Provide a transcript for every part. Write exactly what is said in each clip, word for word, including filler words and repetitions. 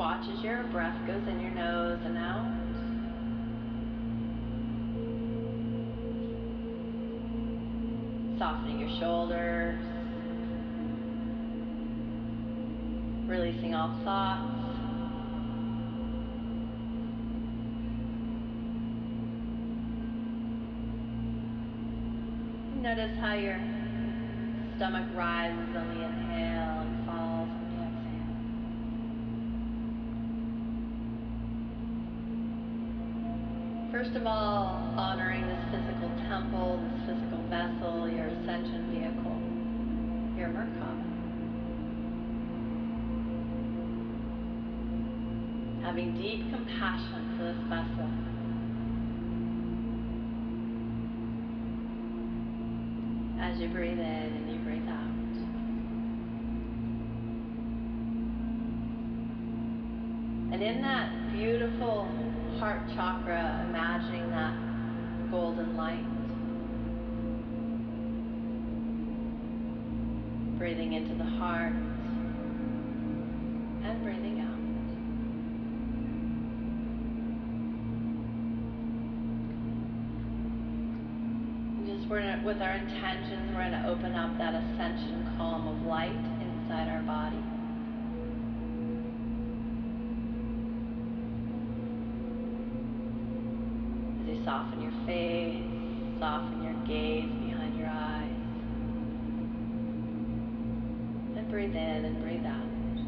watch as your breath goes in your nose and out. Softening your shoulders. Releasing all thoughts. Notice how your stomach rises on the inhale and falls on the exhale. First of all, honoring this physical temple, this physical vessel, your ascension vehicle, your Merkaba. Having deep compassion for this vessel. As you breathe in and you breathe out. And in that beautiful heart chakra, imagining that golden light. Breathing into the heart and breathing out. We're gonna, with our intentions, we're going to open up that ascension column of light inside our body. As you soften your face, soften your gaze behind your eyes. And breathe in and breathe out.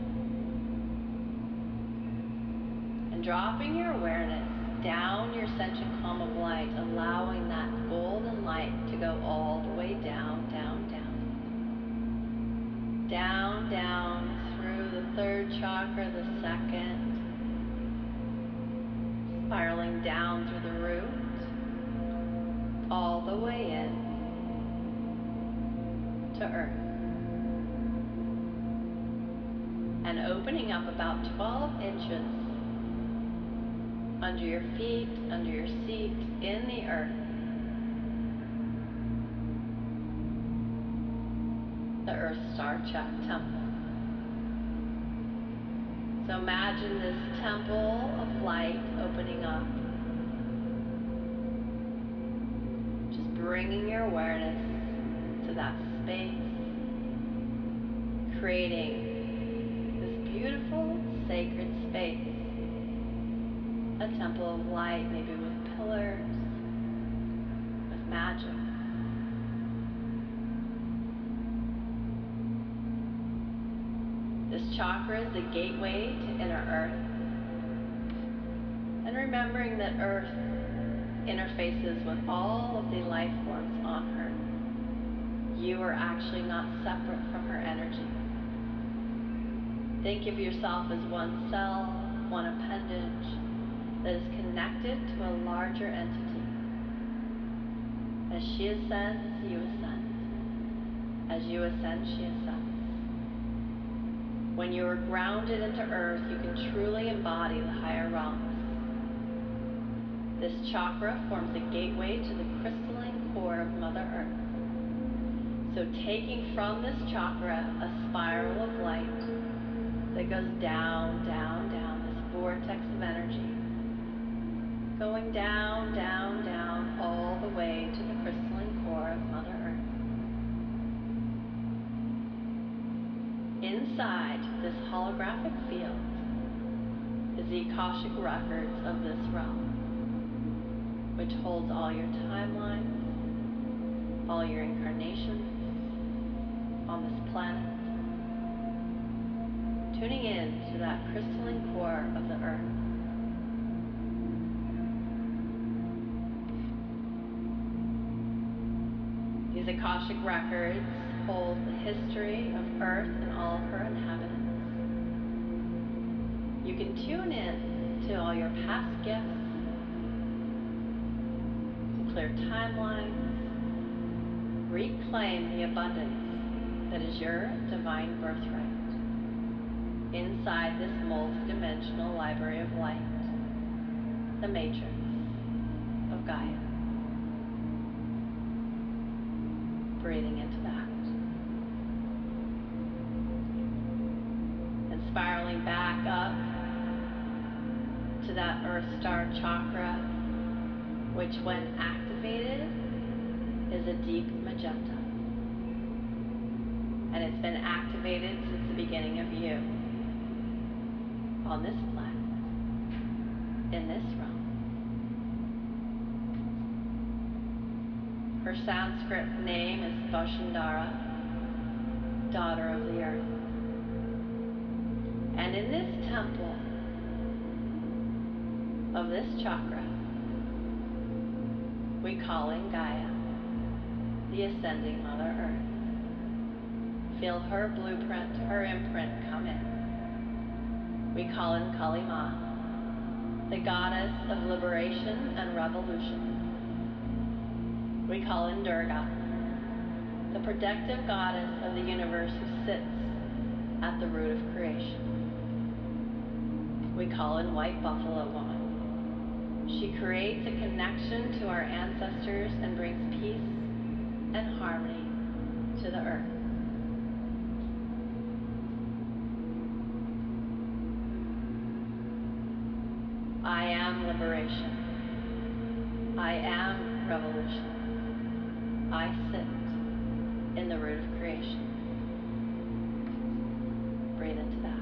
And dropping your awareness down your ascension column of light, allowing that golden light to go all the way down, down, down. Down, down through the third chakra, the second. Spiraling down through the root, all the way in to earth. And opening up about twelve inches under your feet, under your seat, in the earth. The Earth Star Temple. So imagine this temple of light opening up. Just bringing your awareness to that space. Creating this beautiful, sacred space. A temple of light, maybe with pillars, with magic. This chakra is the gateway to inner earth. And remembering that earth interfaces with all of the life forms on her. You are actually not separate from her energy. Think of yourself as one cell, one appendage, that is connected to a larger entity. As she ascends, you ascend. As you ascend, she ascends. When you are grounded into earth, you can truly embody the higher realms. This chakra forms a gateway to the crystalline core of Mother Earth. So taking from this chakra a spiral of light that goes down, down, down, this vortex of energy. Going down, down, down, all the way to the crystalline core of Mother Earth. Inside this holographic field is the Akashic records of this realm, which holds all your timelines, all your incarnations on this planet, tuning in to that crystalline core of the earth. These Akashic records hold the history of Earth and all of her inhabitants. You can tune in to all your past gifts, clear timelines, reclaim the abundance that is your divine birthright inside this multi-dimensional library of light, the matrix of Gaia. Breathing into that. And spiraling back up to that Earth Star chakra, which when activated is a deep magenta. And it's been activated since the beginning of you on this planet, in this realm. Her Sanskrit name is Vasundhara, daughter of the earth. And in this temple of this chakra, we call in Gaia, the ascending Mother Earth. Feel her blueprint, her imprint come in. We call in Kali Ma, the goddess of liberation and revolution. We call in Durga, the protective goddess of the universe who sits at the root of creation. We call in White Buffalo Woman. She creates a connection to our ancestors and brings peace and harmony to the earth. I am liberation. I am revolution. I sit in the root of creation. Breathe into that.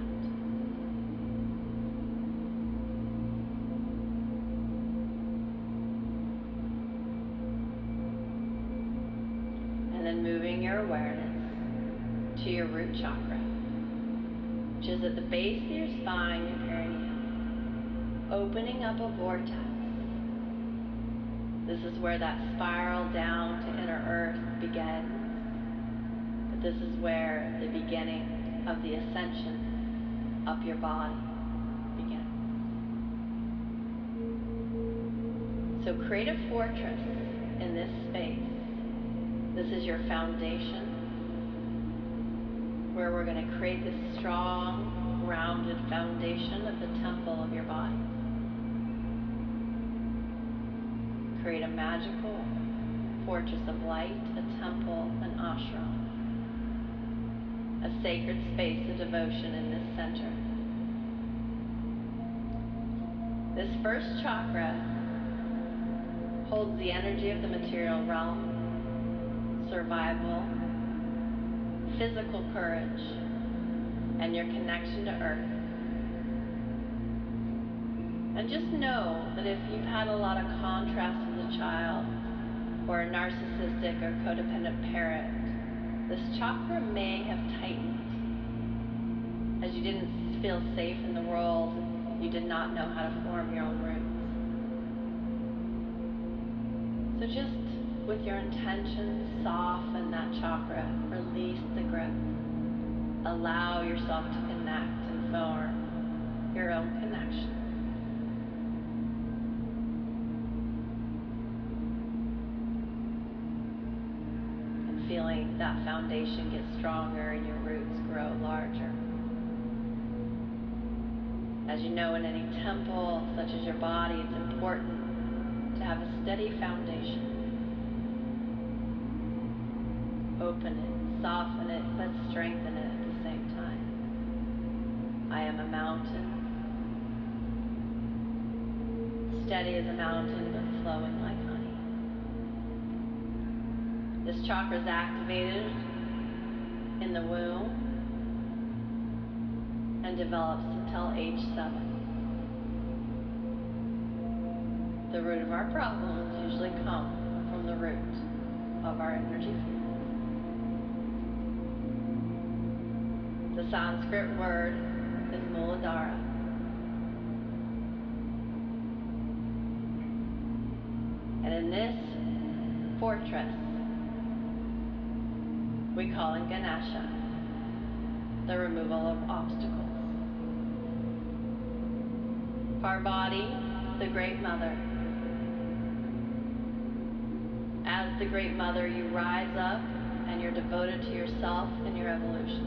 And then moving your awareness to your root chakra, which is at the base of your spine, your perineum, opening up a vortex. This is where that spiral down to inner earth begins. But this is where the beginning of the ascension up your body begins. So create a fortress in this space. This is your foundation, where we're going to create this strong, grounded foundation of the temple of your body. Create a magical fortress of light, a temple, an ashram, a sacred space of devotion in this center. This first chakra holds the energy of the material realm, survival, physical courage, and your connection to earth. And just know that if you've had a lot of contrast as a child, or a narcissistic or codependent parent, this chakra may have tightened. As you didn't feel safe in the world, you did not know how to form your own roots. So just with your intention, soften that chakra, release the grip. Allow yourself to connect and form your own connection. Feeling that foundation get stronger and your roots grow larger. As you know, in any temple, such as your body, it's important to have a steady foundation. Open it, soften it, but strengthen it at the same time. I am a mountain, steady as a mountain, but flowing like honey. This chakra is activated in the womb and develops until age seven. The root of our problems usually come from the root of our energy field. The Sanskrit word is Muladhara. And in this fortress, we call in Ganesha, the removal of obstacles. Parvarti, the Great Mother. As the Great Mother, you rise up and you're devoted to yourself and your evolution.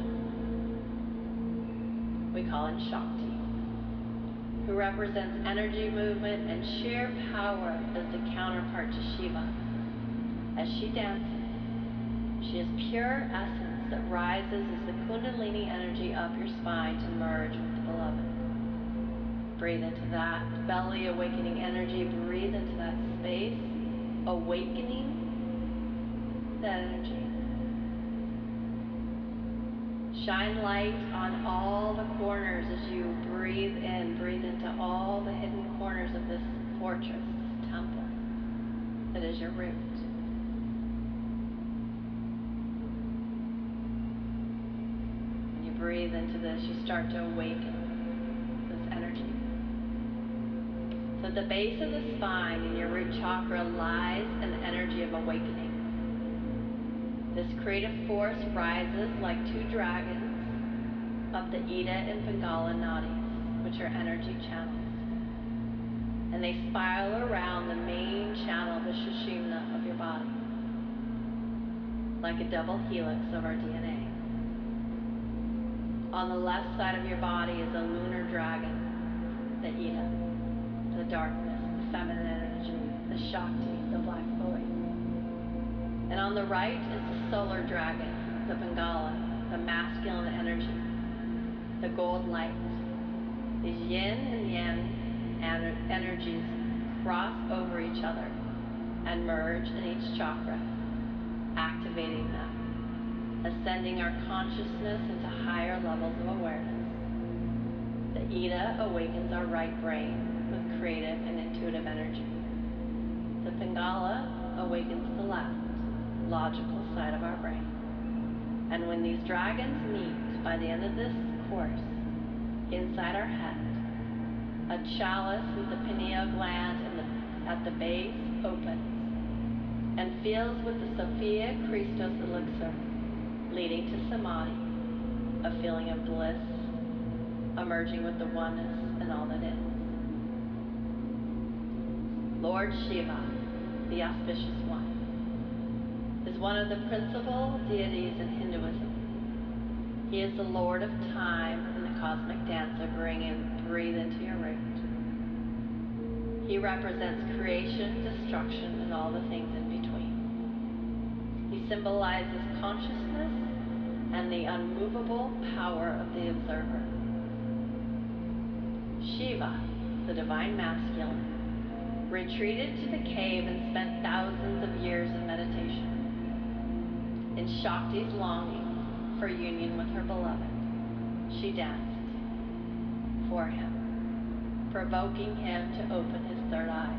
We call in Shakti, who represents energy movement and sheer power as the counterpart to Shiva. As she dances, she is pure essence that rises as the Kundalini energy up your spine to merge with the beloved. Breathe into that belly awakening energy. Breathe into that space, awakening that energy. Shine light on all the corners as you breathe in. Breathe into all the hidden corners of this fortress, this temple that is your root. When you breathe into this, you start to awaken this energy. So at the base of the spine in your root chakra lies an energy of awakening. This creative force rises like two dragons up the Ida and Pingala nadis, which are energy channels. And they spiral around the main channel, the Sushumna of your body, like a double helix of our D N A. On the left side of your body is a lunar dragon, the Ida, the darkness, the feminine energy, the Shakti, the black void. And on the right is the solar dragon, the Pingala, the masculine energy, the gold light. These yin and yang energies cross over each other and merge in each chakra, activating them, ascending our consciousness into higher levels of awareness. The Ida awakens our right brain with creative and intuitive energy. The Pingala awakens the left, logical side of our brain. And when these dragons meet by the end of this course, inside our head, a chalice with the pineal gland in the, at the base opens and fills with the Sophia Christos elixir, leading to Samadhi, a feeling of bliss, emerging with the oneness and all that is. Lord Shiva, the auspicious one, is one of the principal deities in Hinduism. He is the Lord of time in the cosmic dance of bring in, breathe into your root. He represents creation, destruction, and all the things in between. He symbolizes consciousness and the unmovable power of the observer. Shiva, the divine masculine, retreated to the cave and spent thousands of years in meditation. In Shakti's longing for union with her beloved, she danced for him, provoking him to open his third eye.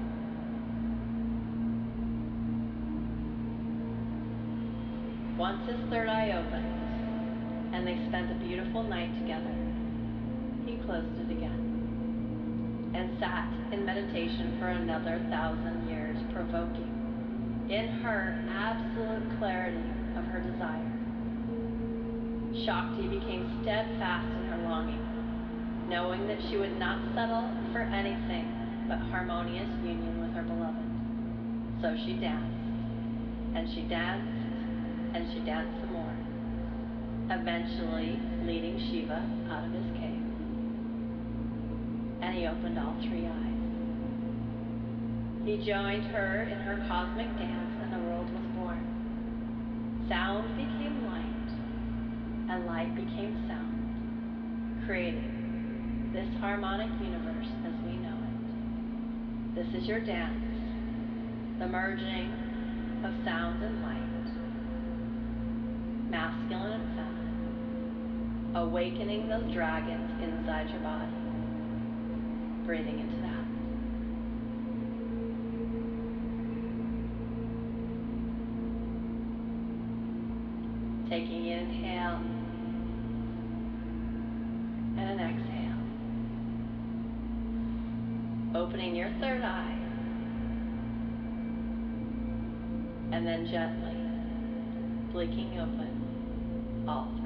Once his third eye opened, and they spent a beautiful night together, he closed it again, and sat in meditation for another thousand years, provoking in her absolute clarity of her desire. Shakti became steadfast in her longing, knowing that she would not settle for anything but harmonious union with her beloved. So she danced, and she danced, and she danced some more, eventually leading Shiva out of his cave. And he opened all three eyes. He joined her in her cosmic dance, and the world was born. Sound became light, and light became sound, creating this harmonic universe as we know it. This is your dance, the merging of sound and light, masculine and feminine, awakening those dragons inside your body, breathing into that. Taking an inhale and an exhale. Opening your third eye. And then gently blinking open all three.